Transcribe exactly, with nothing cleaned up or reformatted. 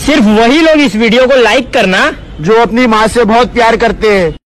सिर्फ वही लोग इस वीडियो को लाइक करना जो अपनी माँ से बहुत प्यार करते हैं।